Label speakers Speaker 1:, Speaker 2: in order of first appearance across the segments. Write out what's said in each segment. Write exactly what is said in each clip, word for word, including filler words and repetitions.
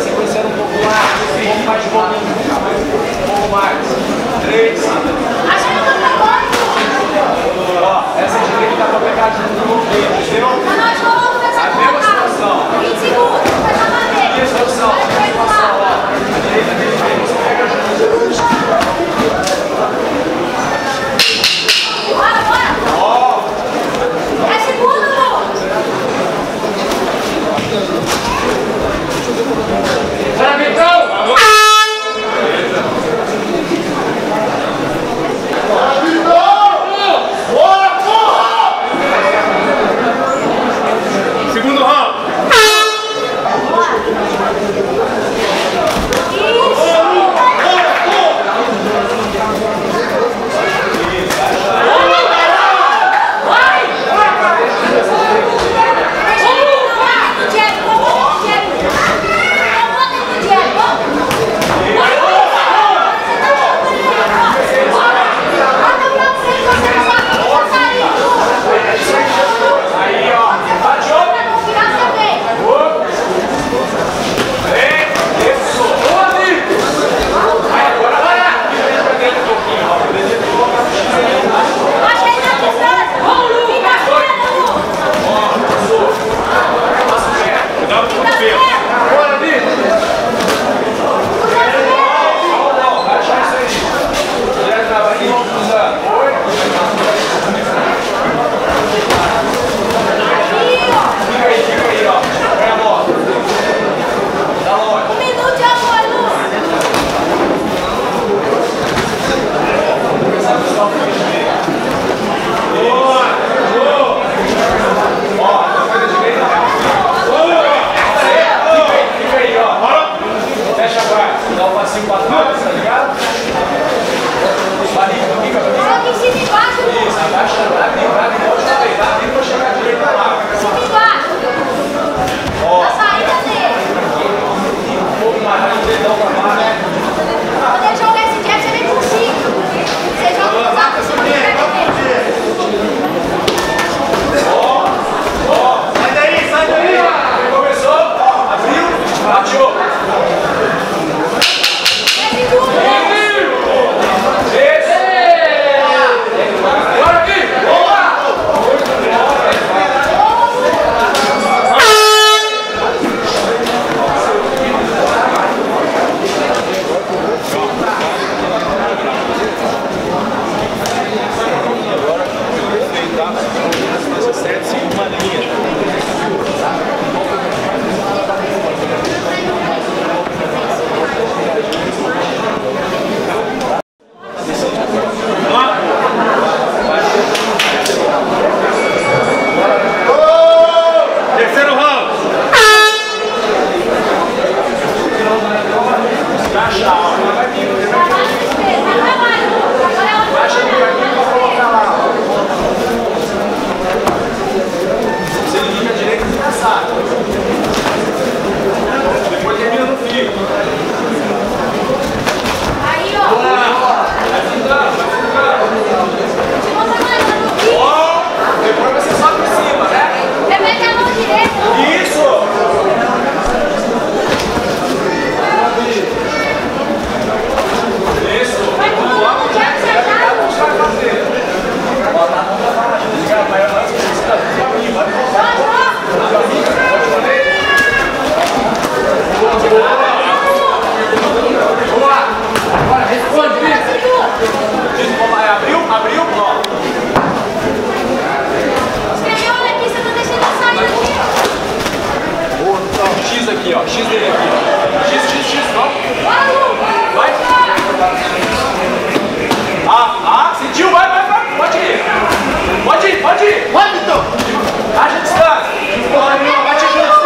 Speaker 1: sequenciando um pouco mais, um pouco mais de volume. Um pouco mais. Três. Ó, essa direita dá pra pegar de novo, entendeu? A mesma situação.
Speaker 2: vinte segundos, faz a maneira.
Speaker 1: Mesma situação, mesma situação, ó. A direita dele vem, você pega junto.
Speaker 2: Bora, bora.
Speaker 1: Ó.
Speaker 2: É segundo, Lu.
Speaker 1: Bora, Vitão!
Speaker 3: Segundo round.
Speaker 1: Aqui, ó. X dele aqui, ó. X, X, X, ó. Vai. Ah, ah, sentiu? Vai, vai, vai. Pode ir. Pode ir, pode ir. Vai, Vitão. Haja distância. Vai te ajudar.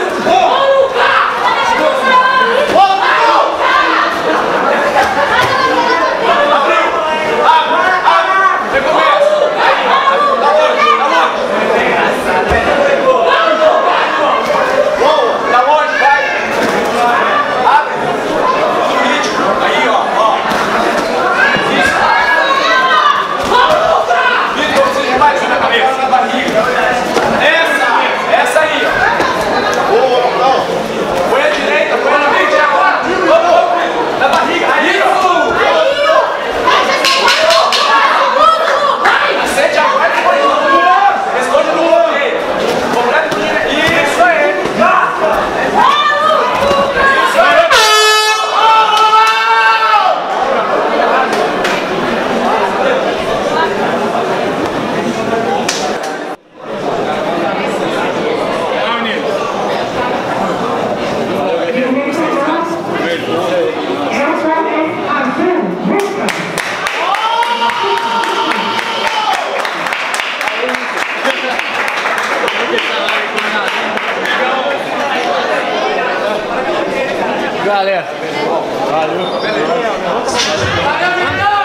Speaker 1: Abriu. Abre, abre. Recomeça. Aí, ó. Tá longe, tá longe. Tá longe, vai. Abre. No ritmo. Aí, ó, ó. Isso. Vitor, você demais na cabeça, na barriga. Essa, essa aí, ó.
Speaker 3: Galera, valeu.
Speaker 1: Valeu,